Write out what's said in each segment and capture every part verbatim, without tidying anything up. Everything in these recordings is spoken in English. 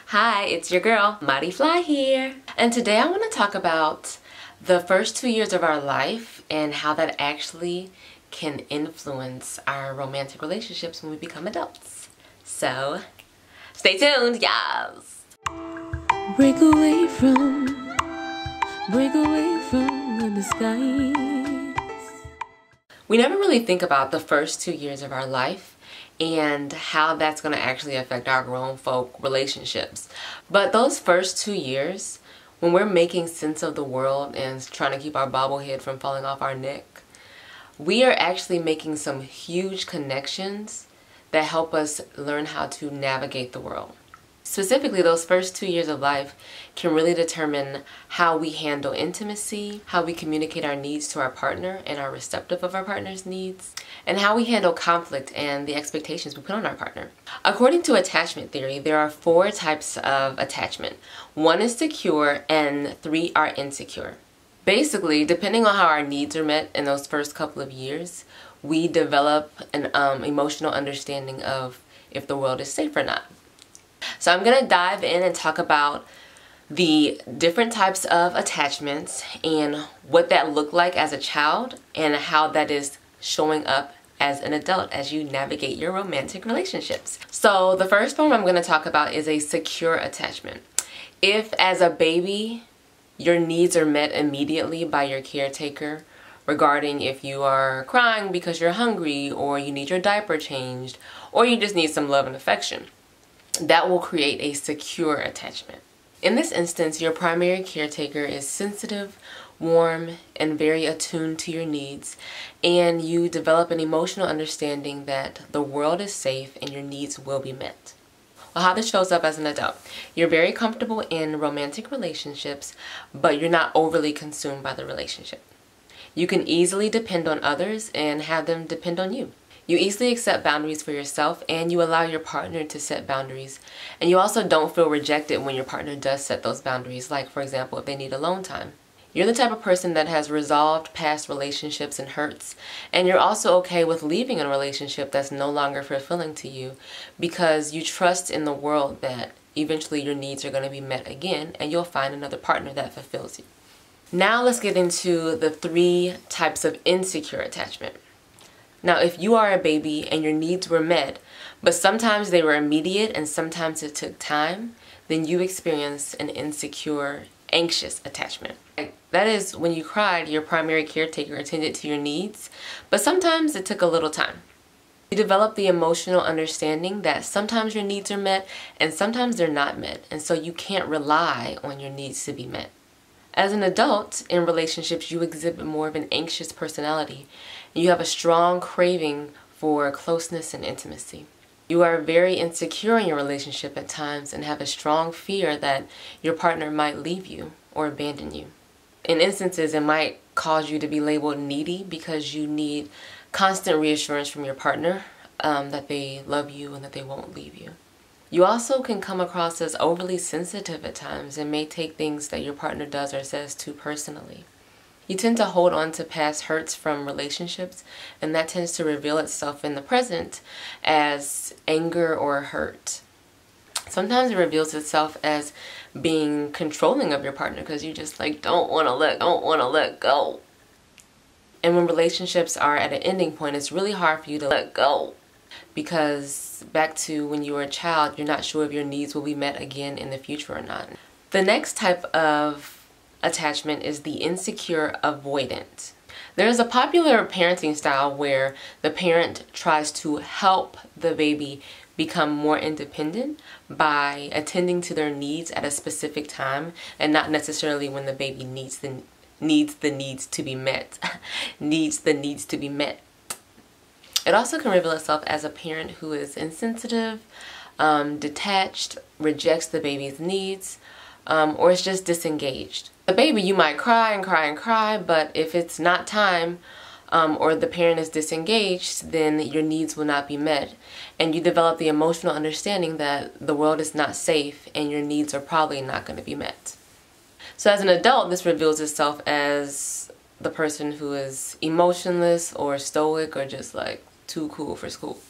Hi, it's your girl, Mighty Fly here. And today I want to talk about the first two years of our life and how that actually can influence our romantic relationships when we become adults. So, stay tuned, yes! Break away from, break away from the disguise. We never really think about the first two years of our life and how that's going to actually affect our grown folk relationships. But those first two years, when we're making sense of the world and trying to keep our bobblehead from falling off our neck, we are actually making some huge connections that help us learn how to navigate the world. Specifically, those first two years of life can really determine how we handle intimacy, how we communicate our needs to our partner and are receptive of our partner's needs, and how we handle conflict and the expectations we put on our partner. According to attachment theory, there are four types of attachment. One is secure and three are insecure. Basically, depending on how our needs are met in those first couple of years, we develop an um, emotional understanding of if the world is safe or not. So I'm going to dive in and talk about the different types of attachments and what that looked like as a child and how that is showing up as an adult as you navigate your romantic relationships. So the first form I'm going to talk about is a secure attachment. If as a baby your needs are met immediately by your caretaker regarding if you are crying because you're hungry or you need your diaper changed or you just need some love and affection, that will create a secure attachment. In this instance, your primary caretaker is sensitive, warm, and very attuned to your needs, and you develop an emotional understanding that the world is safe and your needs will be met. Well, how this shows up as an adult. You're very comfortable in romantic relationships, but you're not overly consumed by the relationship. You can easily depend on others and have them depend on you. You easily accept boundaries for yourself and you allow your partner to set boundaries. And you also don't feel rejected when your partner does set those boundaries, like for example, if they need alone time. You're the type of person that has resolved past relationships and hurts, and you're also okay with leaving a relationship that's no longer fulfilling to you because you trust in the world that eventually your needs are going to be met again and you'll find another partner that fulfills you. Now let's get into the three types of insecure attachment. Now, if you are a baby and your needs were met, but sometimes they were immediate and sometimes it took time, then you experience an insecure, anxious attachment. That is, when you cried, your primary caretaker attended to your needs, but sometimes it took a little time. You develop the emotional understanding that sometimes your needs are met and sometimes they're not met, and so you can't rely on your needs to be met. As an adult, in relationships, you exhibit more of an anxious personality. You have a strong craving for closeness and intimacy. You are very insecure in your relationship at times and have a strong fear that your partner might leave you or abandon you. In instances, it might cause you to be labeled needy because you need constant reassurance from your partner um, that they love you and that they won't leave you. You also can come across as overly sensitive at times and may take things that your partner does or says too personally. You tend to hold on to past hurts from relationships, and that tends to reveal itself in the present as anger or hurt. Sometimes it reveals itself as being controlling of your partner because you just like don't want to let don't want to let go. And when relationships are at an ending point, it's really hard for you to let go. Because back to when you were a child, you're not sure if your needs will be met again in the future or not. The next type of attachment is the insecure avoidant. There is a popular parenting style where the parent tries to help the baby become more independent by attending to their needs at a specific time and not necessarily when the baby needs the needs the needs to be met. needs the needs to be met. It also can reveal itself as a parent who is insensitive, um, detached, rejects the baby's needs, um, or is just disengaged. The baby, you might cry and cry and cry, but if it's not time um, or the parent is disengaged, then your needs will not be met. And you develop the emotional understanding that the world is not safe and your needs are probably not going to be met. So as an adult, this reveals itself as the person who is emotionless or stoic or just like too cool for school.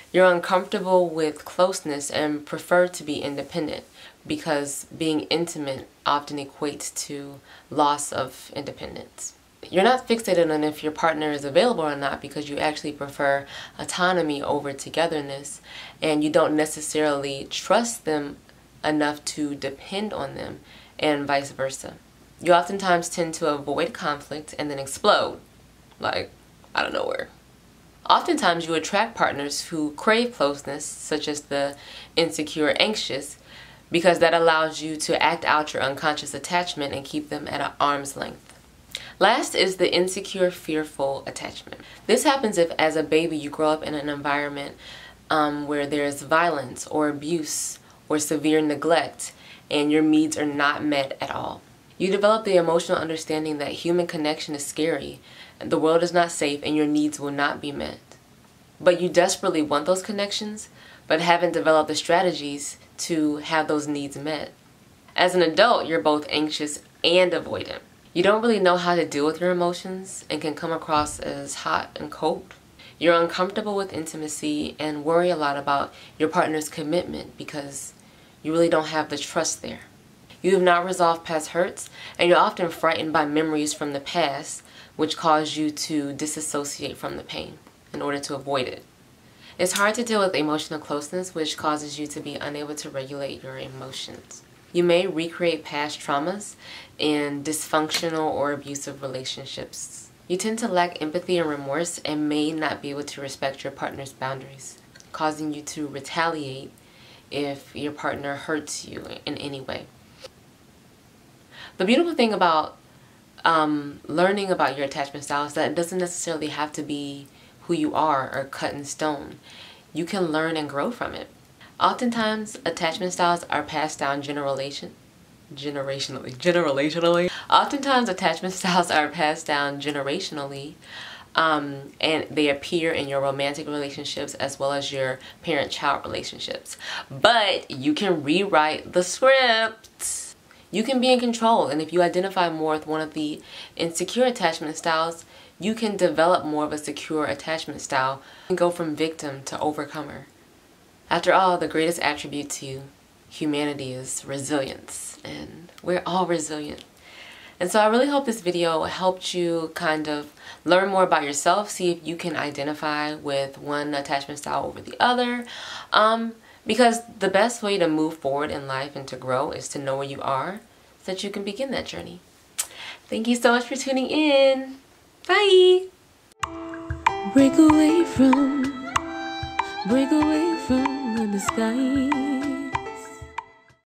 You're uncomfortable with closeness and prefer to be independent because being intimate often equates to loss of independence. You're not fixated on if your partner is available or not because you actually prefer autonomy over togetherness, and you don't necessarily trust them enough to depend on them, and vice versa. You oftentimes tend to avoid conflict and then explode, like out of nowhere. Oftentimes you attract partners who crave closeness, such as the insecure anxious, because that allows you to act out your unconscious attachment and keep them at an arm's length. Last is the insecure fearful attachment. This happens if as a baby you grow up in an environment um, where there's violence or abuse or severe neglect and your needs are not met at all. You develop the emotional understanding that human connection is scary, the world is not safe, and your needs will not be met. But you desperately want those connections, but haven't developed the strategies to have those needs met. As an adult, you're both anxious and avoidant. You don't really know how to deal with your emotions and can come across as hot and cold. You're uncomfortable with intimacy and worry a lot about your partner's commitment because you really don't have the trust there. You have not resolved past hurts, and you're often frightened by memories from the past, which cause you to disassociate from the pain in order to avoid it. It's hard to deal with emotional closeness, which causes you to be unable to regulate your emotions. You may recreate past traumas in dysfunctional or abusive relationships. You tend to lack empathy and remorse and may not be able to respect your partner's boundaries, causing you to retaliate if your partner hurts you in any way. The beautiful thing about um, learning about your attachment style is that it doesn't necessarily have to be who you are or cut in stone. You can learn and grow from it. Oftentimes, attachment styles are passed down generation, generationally. Generationally. Oftentimes, attachment styles are passed down generationally, um, and they appear in your romantic relationships as well as your parent-child relationships. But you can rewrite the script. You can be in control, and if you identify more with one of the insecure attachment styles, you can develop more of a secure attachment style and go from victim to overcomer. After all, the greatest attribute to humanity is resilience, and we're all resilient. And so I really hope this video helped you kind of learn more about yourself, see if you can identify with one attachment style over the other. Um, because the best way to move forward in life and to grow is to know where you are so that you can begin that journey. Thank you so much for tuning in. Bye! Break away from, break away from the disguise.